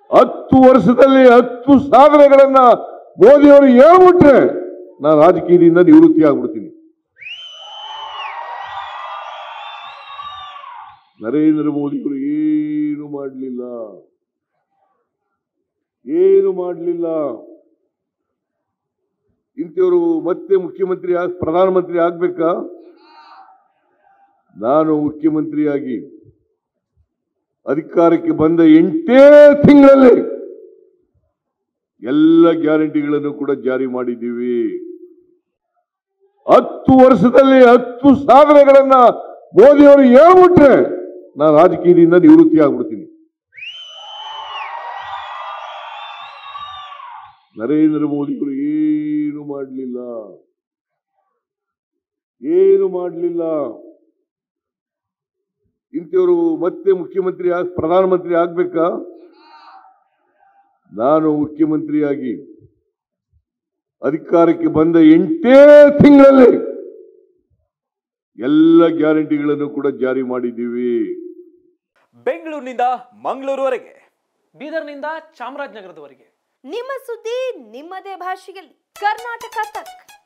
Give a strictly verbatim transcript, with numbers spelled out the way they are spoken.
ಹತ್ತು ವರ್ಷದಲ್ಲಿ ಹತ್ತು ಸಾಧನೆಗಳನ್ನ ಮೋದಿಯವರು ಹೇಳ್ಬಿಟ್ರೆ ನಾನು ರಾಜಕೀಯದಿಂದ ನಿವೃತ್ತಿ ಆಗ್ಬಿಡ್ತೀನಿ. ನರೇಂದ್ರ ಮೋದಿಯವರು ಏನು ಮಾಡಲಿಲ್ಲ, ಏನು ಮಾಡಲಿಲ್ಲ. ಇಂಥವರು ಮತ್ತೆ ಮುಖ್ಯಮಂತ್ರಿ ಪ್ರಧಾನಮಂತ್ರಿ ಆಗ್ಬೇಕಾ? ನಾನು ಮುಖ್ಯಮಂತ್ರಿಯಾಗಿ ಅಧಿಕಾರಕ್ಕೆ ಬಂದ ಎಂಟೇ ತಿಂಗಳಲ್ಲಿ ಎಲ್ಲ ಗ್ಯಾರಂಟಿಗಳನ್ನು ಕೂಡ ಜಾರಿ ಮಾಡಿದ್ದೀವಿ. ಹತ್ತು ವರ್ಷದಲ್ಲಿ ಹತ್ತು ಸಾಧನೆಗಳನ್ನ ಮೋದಿಯವರು ಹೇಳ್ಬಿಟ್ರೆ ನಾನು ರಾಜಕೀಯದಿಂದ ನಿವೃತ್ತಿ ಆಗ್ಬಿಡ್ತೀನಿ. ನರೇಂದ್ರ ಮೋದಿಯವರು ಏನು ಮಾಡಲಿಲ್ಲ, ಏನು ಮಾಡಲಿಲ್ಲ. ಇಂಥವರು ಮತ್ತೆ ಮುಖ್ಯಮಂತ್ರಿ ಪ್ರಧಾನಮಂತ್ರಿ ಆಗ್ಬೇಕಾ? ನಾನು ಮುಖ್ಯಮಂತ್ರಿಯಾಗಿ ಅಧಿಕಾರಕ್ಕೆ ಬಂದ ಎಂಟೇ ತಿಂಗಳಲ್ಲಿ ಎಲ್ಲ ಗ್ಯಾರಂಟಿಗಳನ್ನು ಕೂಡ ಜಾರಿ ಮಾಡಿದ್ದೀವಿ. ಬೆಂಗಳೂರಿನಿಂದ ಮಂಗಳೂರುವರೆಗೆ, ಬೀದರ್ನಿಂದ ಚಾಮರಾಜನಗರದವರೆಗೆ ನಿಮ್ಮ ಸುದ್ದಿ ನಿಮ್ಮದೇ ಭಾಷೆಯಲ್ಲಿ ಕರ್ನಾಟಕ ತಕ್.